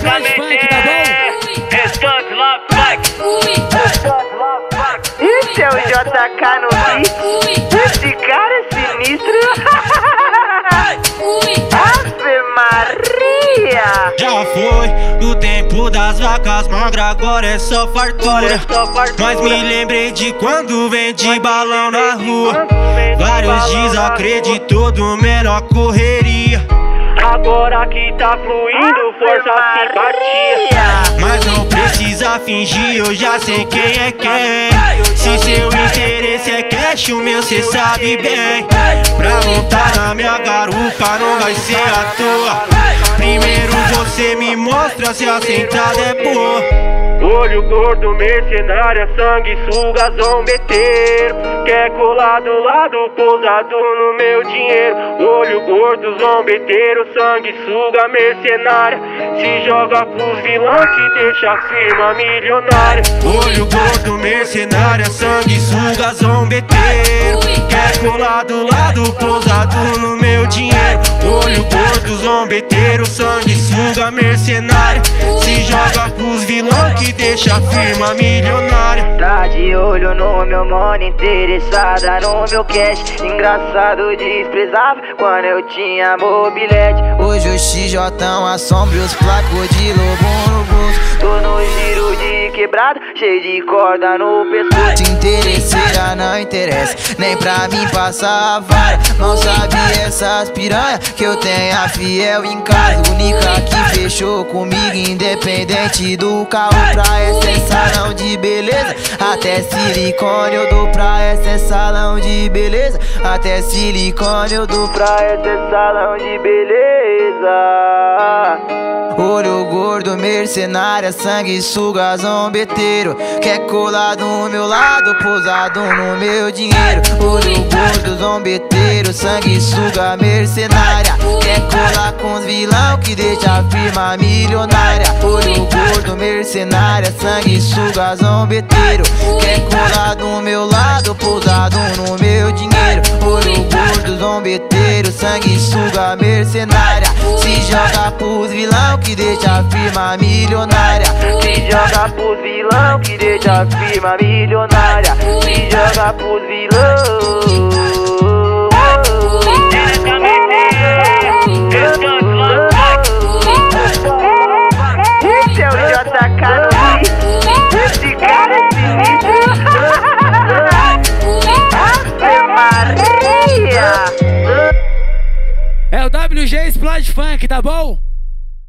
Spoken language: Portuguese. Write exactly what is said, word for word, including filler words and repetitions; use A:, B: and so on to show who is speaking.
A: Explode Funk, tá bom?
B: Restante Love Funk.
C: Esse é o J K no beat. Esse cara é sinistro. Ave Maria.
D: Já foi o tempo das vacas magras, agora é só fartura. Mas me lembrei de quando vendi balão na rua. Vários desacreditou do menor correria.
B: Agora que tá fluindo, força, simpatia.
D: Mas não precisa fingir, eu já sei quem é quem. Se seu interesse é cash, o meu cê sabe bem. Pra montar na minha garupa não vai ser à toa. Primeiro você me mostra se a sentada é boa.
B: Olho gordo, mercenária, sanguessuga, zombeteiro. Quer colar do lado, pousado no meu dinheiro. Olho gordo, zombeteiro, sanguessuga, mercenária. Se joga pros vilão que deixa a firma milionária.
D: Olho gordo, mercenária, sanguessuga, zombeteiro. Quer colar do lado, pousado no meu dinheiro. Olho gordo, zombeteiro, sanguessuga, mercenária. Se joga pros vilão que deixa a firma milionária.
C: Tá de olho no meu money, interessada no meu cash. Engraçado, desprezava quando eu tinha mobilete. Hoje o X J assombra os placos de lobo no bolso. Tô no giro de quebrada, cheio de corda no pescoço. Te interesseira não interessa, nem pra mim passar a vara. Não sabe essas piranha que eu tenho a fiel em casa. Única que fechou comigo, independente do carro. Pra essa é salão de beleza, até silicone eu dou. Pra essa é salão de beleza, até silicone eu dou. Pra essa é salão de beleza. Olho gordo, mercenária, sanguessuga, zombeteiro. Quer colar do meu lado, pousado no meu dinheiro. Olho gordo, zombeteiro, sanguessuga, mercenária. Quer colar com os vilão que deixa a firma milionária. Olho gordo, mercenária, sanguessuga, zombeteiro. Quer colar do meu lado, pousado no meu dinheiro. Olho gordo, zombeteiro, sanguessuga, mercenária. Se joga pros vilão que deixa a firma milionária. Se joga pros vilão que deixa a firma milionária. Se joga pros vilão. Esse é o J K no beat. Esse cara é sinistro. Ave Maria.
A: É o W G Explode Funk, tá bom?